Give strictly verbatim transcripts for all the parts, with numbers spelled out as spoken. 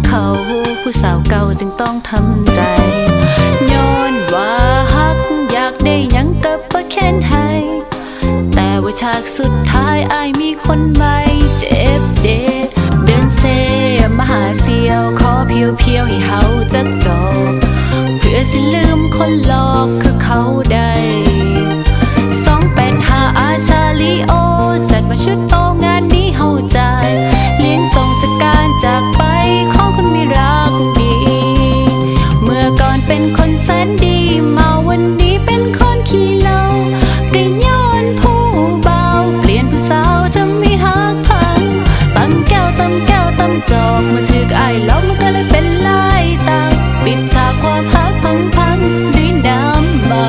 เขาผู้สาวเก่าจึงต้องทำใจย้อนว่าฮักอยากได้ยังกับบ่แค้นให้แต่ว่าฉากสุดท้ายอายมีคนใหม่เจ็บเด็ดเดินเซมาหาเสียวขอเพียวเพียวให้เฮาจักจบเพื่อสิลืมคนหลอกคือเขาได้สองแปดห้าอาชาลีโอจัดมาชุดโตงานนี้เฮาใจเลี้ยงส่งจากการจากไปของคนมีรักดีเมื่อก่อนเป็นคนแสนดีมาวันนี้เป็นคนขี้เหล้าก็ย้อนผู้เบาเปลี่ยนผู้สาวจะไม่หักพังตั้มแก้วตั้มแก้วตั้มจอกมาถึกไอ้ล้อมมันก็เลยเป็นลายตาปิดฉากความหักพังพังด้วยน้ำเมา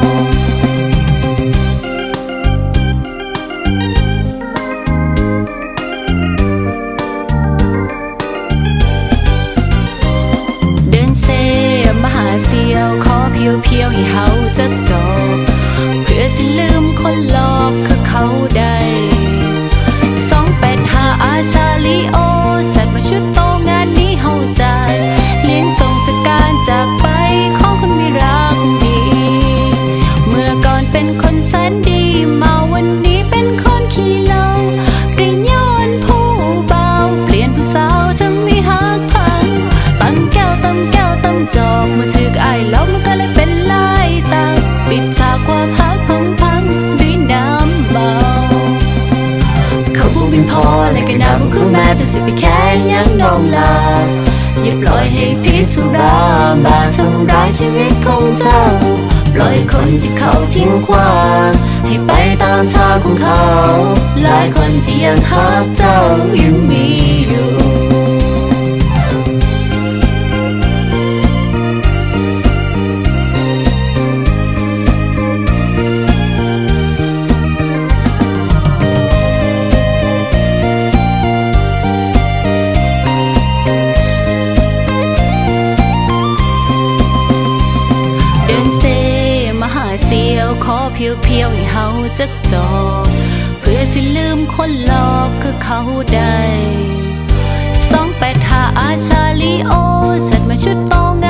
เสียวขอเพียวเพียวให้เฮาจักจบเพื่อสิลืมคนหลอกคือเขาได้สองแปดห้าอาชาลีโอจัดมาชุดโตงานนี้เฮาใจเลี้ยงส่งจากการจากไปของคนมีรักดีเมื่อก่อนเป็นคนแสนดีมาวันนี้เป็นคนขี้เหล้าก็ย้อนผู้เบาเปลี่ยนผู้สาวจะไม่หักพังตั้มแก้วตั้มแก้วตั้มจอกมาถึกไอ้ล้อมมันก็เลยเป็นลายตาปิดฉากความหักพังพังด้วยน้ำเมาเขาบุกบินพอและก็น้ำบุกขึ้นมาจะสิไปแค่ยังนองลาอย่าปล่อยให้พิษสุรามาทำร้ายชีวิตของเจ้าปล่อยคนที่เขาทิ้งขว้างให้ไปตามทางของเขาหลายคนที่ยังหักเจ้ายังมีอยู่เสียวขอเพียวเพียวให้เฮาจักจบเพื่อสิลืมคนหลอกคือเขาได้สองแปดห้าอาชาลีโอจัดมาชุดโตง